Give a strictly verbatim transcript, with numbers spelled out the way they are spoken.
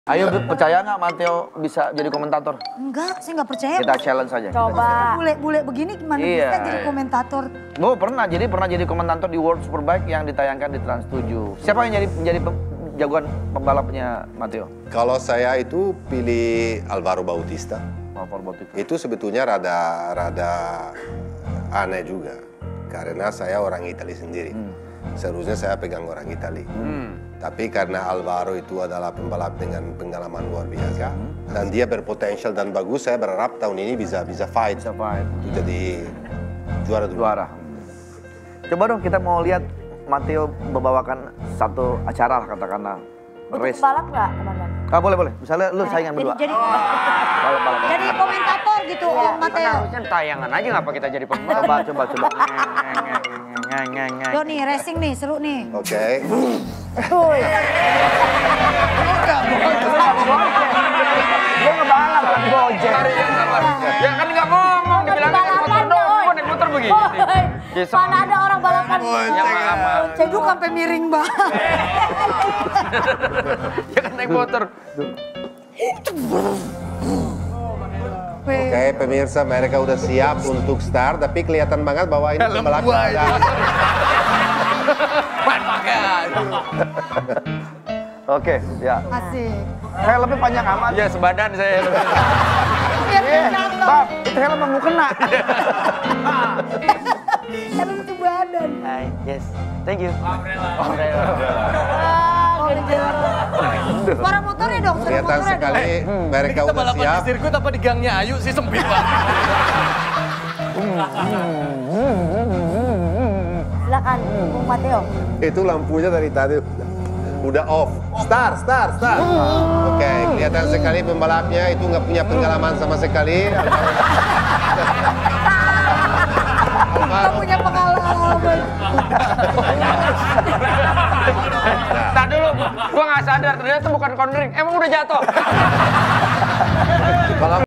Ayo percaya nggak Matteo bisa jadi komentator? Enggak, saya nggak percaya. Kita challenge saja. Coba. Bule-bule begini gimana iya. bisa jadi komentator? Oh pernah, jadi pernah jadi komentator di World Superbike yang ditayangkan di Trans tujuh. Siapa yang jadi menjadi jagoan pembalapnya Matteo? Kalau saya itu pilih Alvaro Bautista. Alvaro Bautista. Itu sebetulnya rada rada aneh juga, karena saya orang Italia sendiri. Hmm. Seharusnya saya pegang orang Italia. Hmm. Tapi karena Alvaro itu adalah pembalap dengan pengalaman luar biasa hmm. dan dia berpotensial dan bagus, saya berharap tahun ini bisa bisa fight. Bisa fight. Itu jadi juara dulu. Juara. Coba dong kita mau lihat Matteo membawakan satu acara lah katakanlah. Untuk balap nggak, teman-teman? Ah, boleh boleh. Misalnya lu saingan berdua. Jadi balap, balap. Jadi komentator gitu, ya, Matteo. Harusnya tayangan aja ngapa kita jadi pembalap? Coba coba coba. Yo nih racing nih seru nih. Oke. Okay. Gue ngebalap kan gojek. Ya kan nggak ngomong, dibilangin naik motor doang, kok naik motor begini. Mana ada orang balapan Ya maaf. Ceduk sampai miring banget. Ya kan naik motor. Oke, okay, pemirsa, mereka udah siap untuk start, tapi kelihatan banget bahwa ini pembalapnya. Oke, ya. Asik. Helmnya panjang amat. Iya, sebadan saya. Biar Eh, jatuh. Bab, itu helm mau kena. Helm itu badan. Hai, yes. Thank you. Suara motornya dong, suara Kelihatan motornya sekali dong. mereka Kita udah balapan siap. di sirkuit apa di gangnya Ayu sih sempit Pak. Silakan, Bung Matteo. Itu lampunya dari tadi udah off. Start, start, start. Oke, okay, kelihatan sekali pembalapnya itu nggak punya pengalaman sama sekali. Nggak punya pengalaman. Tak dulu, gua nggak sadar ternyata bukan cornering, emang udah jatuh. Kalau